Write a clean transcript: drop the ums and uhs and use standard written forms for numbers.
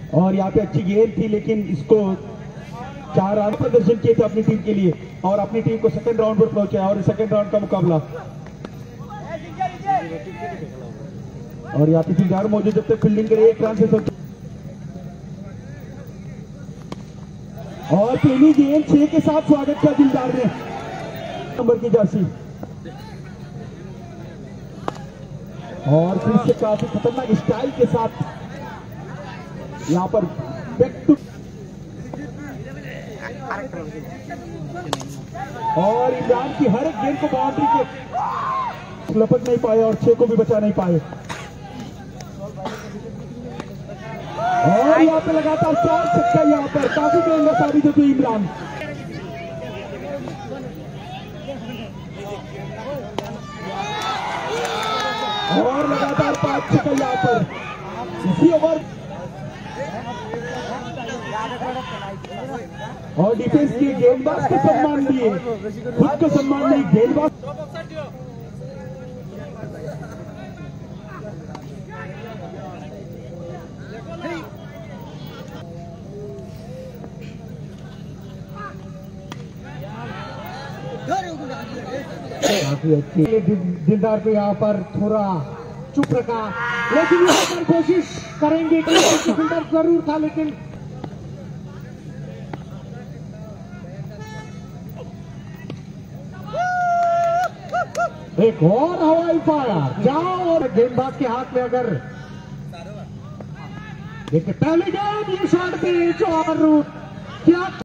और यहाँ पे अच्छी गेंद थी, लेकिन इसको 4 रन प्रदर्शन किए थे अपनी टीम के लिए और अपनी टीम को सेकंड राउंड पर पहुंचा और सेकंड राउंड का मुकाबला। और यहाँ पे फिलहाल मौजूद जब तक फील्डिंग करे 1 रन से और पहली गेंद 6 के साथ स्वागत किया दिलदार ने नंबर की जर्सी और फिर से काफी खतरनाक स्टाइल के साथ यहाँ पर बैक टू और इमरान की हर एक गेंद को बाउंड्री के लपक नहीं पाए और 6 को भी बचा नहीं पाए और यहाँ पे लगातार 4 छक्का यहाँ पर काफी महंगा साबित होती है इमरान। और लगातार 5 छक्का यहाँ पर इसी ओवर और डिफेंस के गेंदबाज को सम्मान दिए, खुद को सम्मान नहीं गेंदबाज। काफी अच्छी दिलदार को यहाँ पर थोड़ा चुप रखा, लेकिन यहाँ पर कोशिश करेंगे कि फील्डर जरूर था, लेकिन एक और हवाई फायर जाओ और गेंदबाज के हाथ में अगर देखिए पहली गेंद ये शॉट भी और क्या